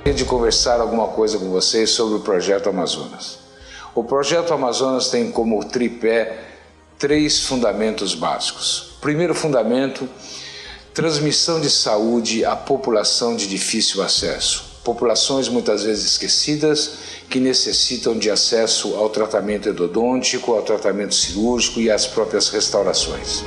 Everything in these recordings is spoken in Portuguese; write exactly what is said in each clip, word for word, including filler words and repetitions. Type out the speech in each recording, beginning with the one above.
De conversar alguma coisa com vocês sobre o Projeto Amazonas. O Projeto Amazonas tem como tripé três fundamentos básicos. Primeiro fundamento, transmissão de saúde à população de difícil acesso. Populações muitas vezes esquecidas que necessitam de acesso ao tratamento endodôntico, ao tratamento cirúrgico e às próprias restaurações.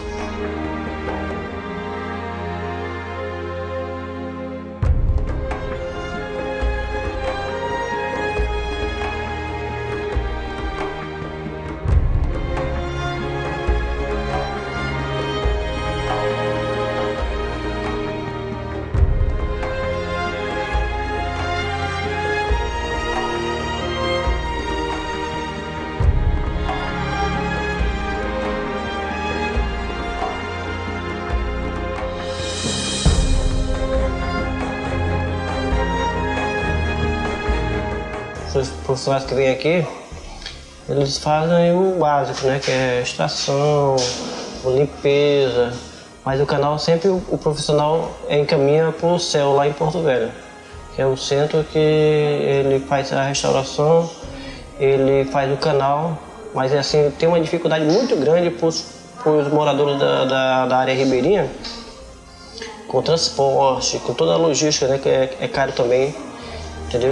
Os profissionais que vêm aqui, eles fazem o básico, né, que é extração, limpeza, mas o canal sempre o, o profissional encaminha para o C E L lá em Porto Velho, que é o centro que ele faz a restauração, ele faz o canal, mas assim, tem uma dificuldade muito grande para os moradores da, da, da área ribeirinha, com transporte, com toda a logística, né, que é, é caro também, entendeu?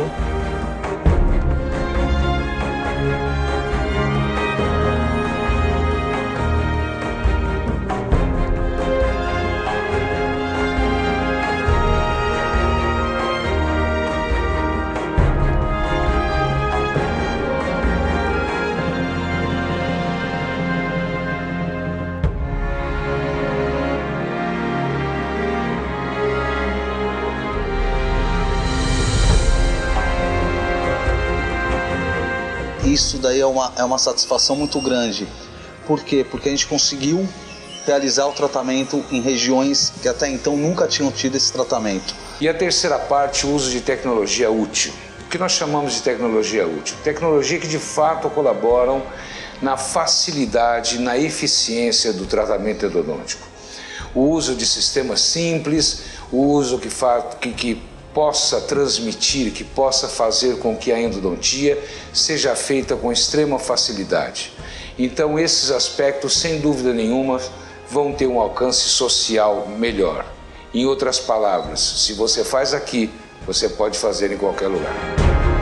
Isso daí é uma, é uma satisfação muito grande. Por quê? Porque a gente conseguiu realizar o tratamento em regiões que até então nunca tinham tido esse tratamento. E a terceira parte, o uso de tecnologia útil. O que nós chamamos de tecnologia útil? Tecnologia que de fato colaboram na facilidade, na eficiência do tratamento endodôntico. O uso de sistemas simples, o uso que, que, que possa transmitir, que possa fazer com que a endodontia seja feita com extrema facilidade. Então esses aspectos, sem dúvida nenhuma, vão ter um alcance social melhor. Em outras palavras, se você faz aqui, você pode fazer em qualquer lugar.